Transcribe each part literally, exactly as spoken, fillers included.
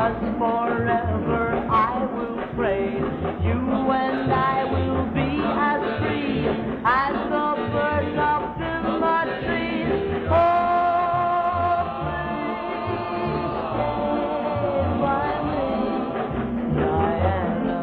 'cause forever I will pray. You and I will be as free as the birds up in the trees. Oh, please stay by me, Diana.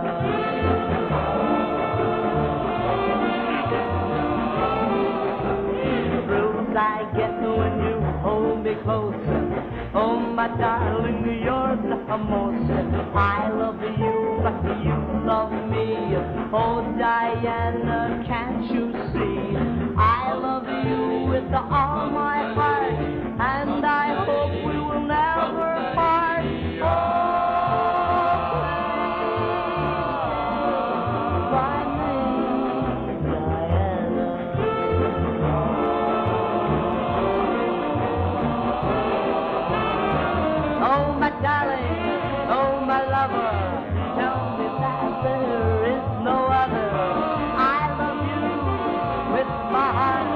Thrills I get when you hold me close. Oh, my darling, you're the most. I love you, but you love me. Oh, Diana, can't you see? I love you with all my heart, and I hope we will never part. Oh, please by me, Diana. Oh, my darling, oh, my lover, tell me that there is no other. I love you with my heart.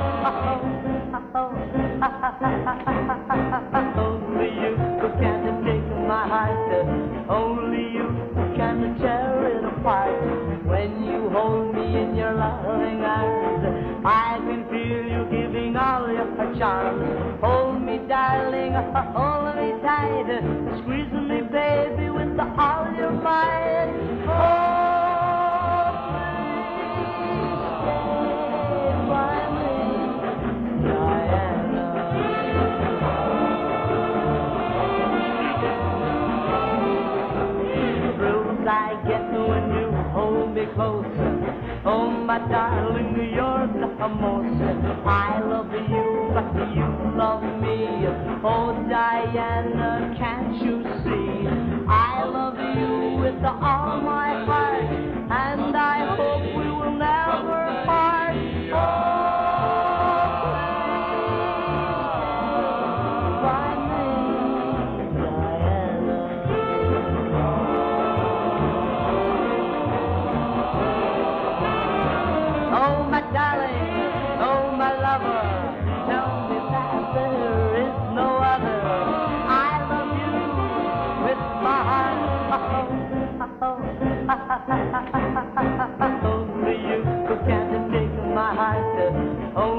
Only you can take my heart. Only you can tear it apart. When you hold me in your loving arms, I can feel you giving all your charms. Hold me, darling, hold me tight. Squeeze me, baby, with all your might. Oh, please stay by me, Diana. Thrills I get when you hold me close. Oh, my darling, you're the most. I love you, but you love me. Oh, Diana, can't you see? I love you with all my heart, and I hope we will never part. Oh, please by me, Diana. Oh, my darling, oh, my lover, tell me that there is no other. I love you with my heart. Only you can take my heart.